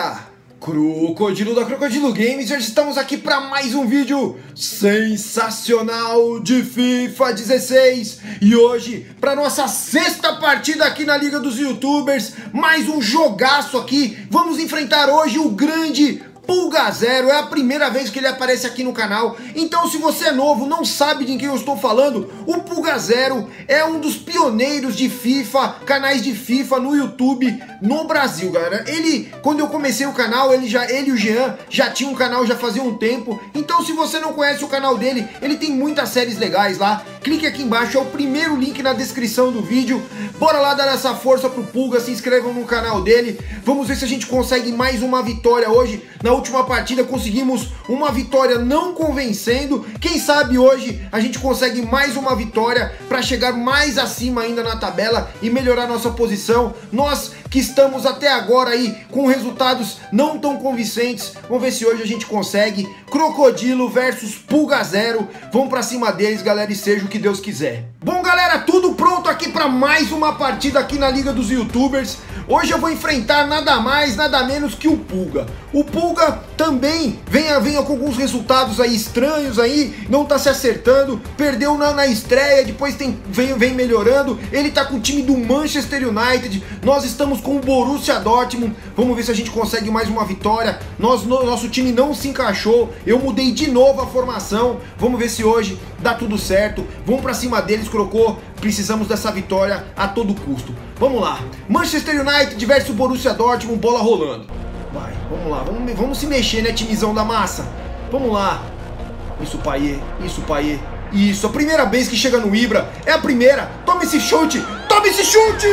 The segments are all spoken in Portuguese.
galera, Crocodilo da Crocodilo Games, hoje estamos aqui para mais um vídeo sensacional de FIFA 16 e hoje, para nossa sexta partida aqui na Liga dos Youtubers, mais um jogaço aqui. Vamos enfrentar hoje o grande Pulga Zero. É a primeira vez que ele aparece aqui no canal, então se você é novo, não sabe de quem eu estou falando, o Pulga Zero é um dos pioneiros de FIFA, canais de FIFA no YouTube no Brasil, galera. Ele, quando eu comecei o canal, ele e o Jean já tinham um canal já fazia um tempo, então se você não conhece o canal dele, ele tem muitas séries legais lá. Clique aqui embaixo, é o primeiro link na descrição do vídeo. Bora lá dar essa força pro Pulga, se inscrevam no canal dele. Vamos ver se a gente consegue mais uma vitória hoje. Na última partida conseguimos uma vitória não convencendo. Quem sabe hoje a gente consegue mais uma vitória para chegar mais acima ainda na tabela e melhorar nossa posição. Nós que estamos até agora aí com resultados não tão convincentes, vamos ver se hoje a gente consegue. Crocodilo versus Pulga Zero, vamos pra cima deles, galera, e seja o que Deus quiser. Bom, galera, tudo pronto aqui para mais uma partida aqui na Liga dos Youtubers. Hoje eu vou enfrentar nada mais, nada menos que o Pulga. O Pulga também venha com alguns resultados aí estranhos aí, não tá se acertando, perdeu na estreia, depois vem melhorando. Ele tá com o time do Manchester United, nós estamos com o Borussia Dortmund. Vamos ver se a gente consegue mais uma vitória. Nosso time não se encaixou, eu mudei de novo a formação. Vamos ver se hoje dá tudo certo. Vamos pra cima deles, Crocô. Precisamos dessa vitória a todo custo. Vamos lá. Manchester United versus Borussia Dortmund, bola rolando. Vai, vamos lá. Vamos se mexer, né, timizão da massa? Vamos lá. Isso, Payet. Isso, Payet. Isso, a primeira vez que chega no Ibra. É a primeira. Toma esse chute. Toma esse chute!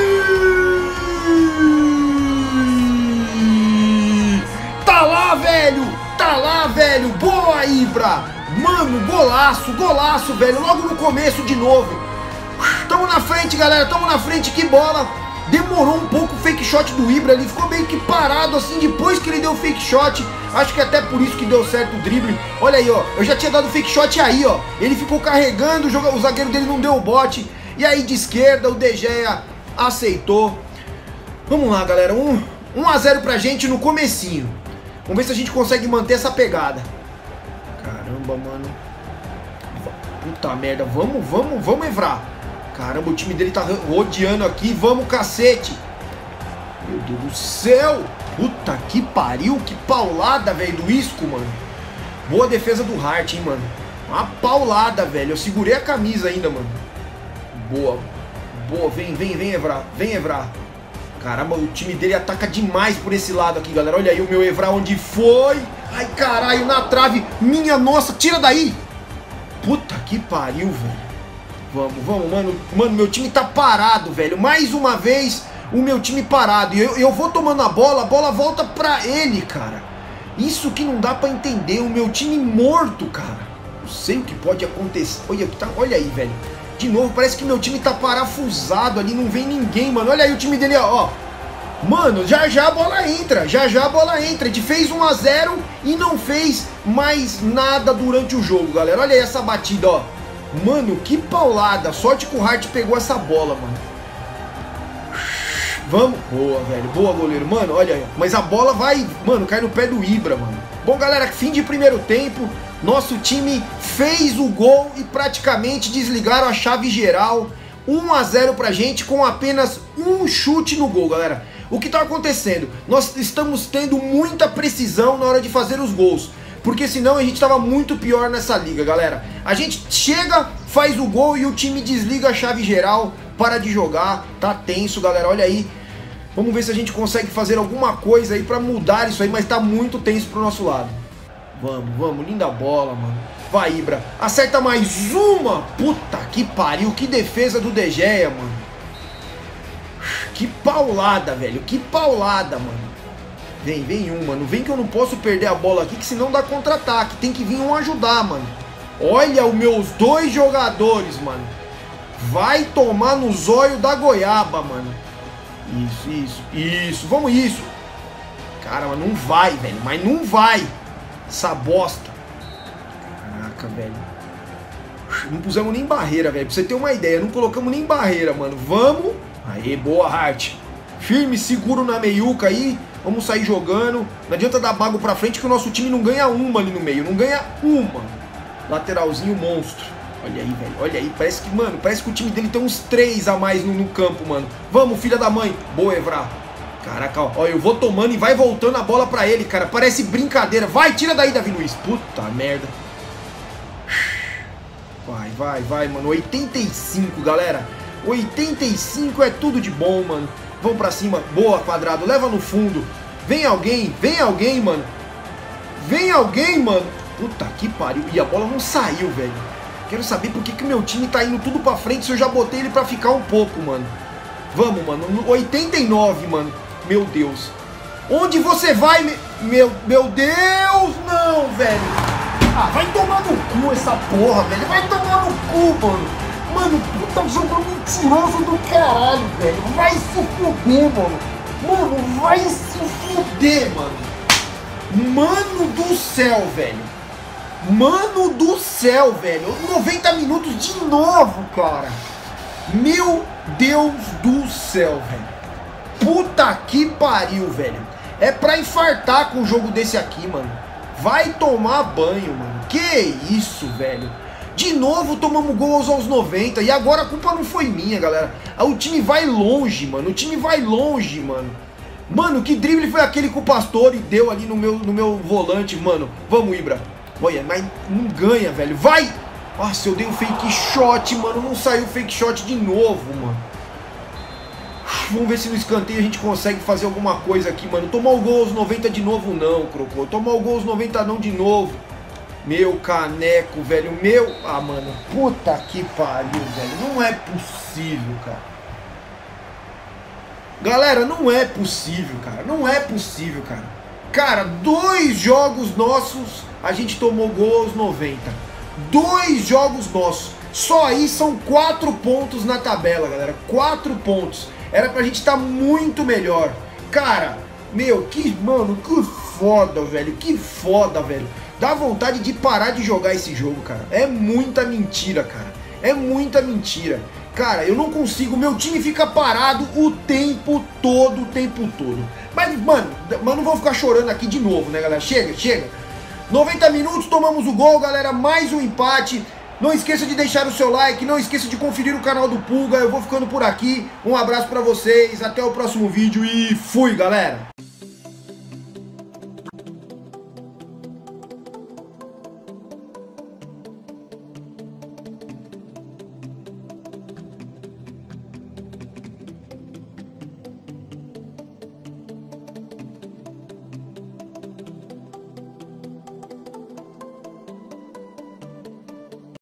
Tá lá, velho. Tá lá, velho. Boa, Ibra. Mano, golaço, golaço, velho. Logo no começo de novo. Tamo na frente, galera, tamo na frente, que bola. Demorou um pouco o fake shot do Ibra ali, ficou meio que parado assim depois que ele deu o fake shot. Acho que até por isso que deu certo o drible. Olha aí, ó, eu já tinha dado o fake shot aí, ó. Ele ficou carregando, o zagueiro dele não deu o bote. E aí de esquerda o De Gea aceitou. Vamos lá, galera, 1 a 0 pra gente no comecinho. Vamos ver se a gente consegue manter essa pegada. Caramba, mano. Puta merda, vamos Evra. Caramba, o time dele tá rodeando aqui. Vamos, cacete. Meu Deus do céu. Puta que pariu. Que paulada, velho, do Isco, mano. Boa defesa do Hart, hein, mano. Uma paulada, velho. Eu segurei a camisa ainda, mano. Boa. Boa, vem, Evra. Vem, Evra. Caramba, o time dele ataca demais por esse lado aqui, galera. Olha aí o meu Evra onde foi. Ai, caralho, na trave. Minha nossa, tira daí. Puta que pariu, velho. Vamos, mano. Mano, meu time tá parado, velho. Mais uma vez, o meu time parado. E eu vou tomando a bola volta pra ele, cara. Isso que não dá pra entender. O meu time morto, cara. Não sei o que pode acontecer. Olha aí, velho. De novo, parece que meu time tá parafusado ali. Não vem ninguém, mano. Olha aí o time dele, ó. Mano, já a bola entra. Já a bola entra. A gente fez 1 a 0 e não fez mais nada durante o jogo, galera. Olha aí essa batida, ó. Mano, que paulada. Sorte que o Hart pegou essa bola, mano. Vamos. Boa, velho. Boa, goleiro. Mano, olha aí. Mas a bola vai, mano, cai no pé do Ibra, mano. Bom, galera, fim de primeiro tempo. Nosso time fez o gol e praticamente desligaram a chave geral. 1 a 0 pra gente com apenas um chute no gol, galera. O que tá acontecendo? Nós estamos tendo muita precisão na hora de fazer os gols. Porque senão a gente tava muito pior nessa liga, galera. A gente chega, faz o gol e o time desliga a chave geral, para de jogar, tá tenso, galera, olha aí. Vamos ver se a gente consegue fazer alguma coisa aí pra mudar isso aí, mas tá muito tenso pro nosso lado. Vamos, linda bola, mano. Vai, Ibra, acerta mais uma. Puta que pariu, que defesa do De Gea, mano. Que paulada, velho, que paulada, mano. Vem um, mano. Vem que eu não posso perder a bola aqui, que senão dá contra-ataque. Tem que vir um ajudar, mano. Olha os meus dois jogadores, mano. Vai tomar no zóio da goiaba, mano. Isso. Vamos isso. Cara, mas não vai, velho. Mas não vai. Essa bosta. Caraca, velho. Não pusemos nem barreira, velho. Pra você ter uma ideia, não colocamos nem barreira, mano. Vamos. Aê, boa, Hart. Firme, seguro na meiuca aí. Vamos sair jogando. Não adianta dar bago pra frente que o nosso time não ganha uma ali no meio. Não ganha uma. Lateralzinho monstro. Olha aí, velho. Olha aí. Parece que, mano, parece que o time dele tem uns 3 a mais no campo, mano. Vamos, filha da mãe. Boa, Evra. Caraca, ó. Eu vou tomando e vai voltando a bola pra ele, cara. Parece brincadeira. Vai, tira daí, Davi Luiz. Puta merda. Vai, mano. 85, galera. 85 é tudo de bom, mano. Vamos pra cima. Boa, Quadrado. Leva no fundo. Vem alguém, mano. Vem alguém, mano. Puta que pariu. E a bola não saiu, velho. Quero saber por que meu time tá indo tudo pra frente se eu já botei ele pra ficar um pouco, mano. Vamos, mano. 89, mano. Meu Deus. Onde você vai, meu Deus? Não, velho. Ah, vai tomar no cu essa porra, velho. Vai tomar no cu, mano. Mano, puta jogo mentiroso do caralho, velho. Vai se fuder, mano. Mano, vai se fuder, mano. Mano do céu, velho. Mano do céu, velho. 90 minutos de novo, cara. Meu Deus do céu, velho. Puta que pariu, velho. É pra infartar com um jogo desse aqui, mano. Vai tomar banho, mano. Que isso, velho. De novo tomamos gols aos 90. E agora a culpa não foi minha, galera. O time vai longe, mano. O time vai longe, mano. Mano, que drible foi aquele que o Pastore deu ali no meu volante, mano. Vamos, Ibra. Olha, mas não ganha, velho. Vai! Nossa, eu dei um fake shot, mano. Não saiu fake shot de novo, mano. Vamos ver se no escanteio a gente consegue fazer alguma coisa aqui, mano. Tomar o gol aos 90 de novo não, Crocô. Tomar o gol aos 90 não de novo. Meu caneco, velho. Meu... Ah, mano. Puta que pariu, velho. Não é possível, cara. Galera, não é possível, cara. Não é possível, cara. Cara, 2 jogos nossos a gente tomou gol aos 90. 2 jogos nossos. Só aí são 4 pontos na tabela, galera. 4 pontos. Era pra gente estar muito melhor. Cara, meu, mano, que foda, velho. Que foda, velho. Dá vontade de parar de jogar esse jogo, cara. É muita mentira, cara. É muita mentira. Cara, eu não consigo. Meu time fica parado o tempo todo, Mas, mano, não vou ficar chorando aqui de novo, né, galera? Chega. 90 minutos, tomamos o gol, galera. Mais um empate. Não esqueça de deixar o seu like, não esqueça de conferir o canal do Pulga. Eu vou ficando por aqui. Um abraço pra vocês, até o próximo vídeo e fui, galera!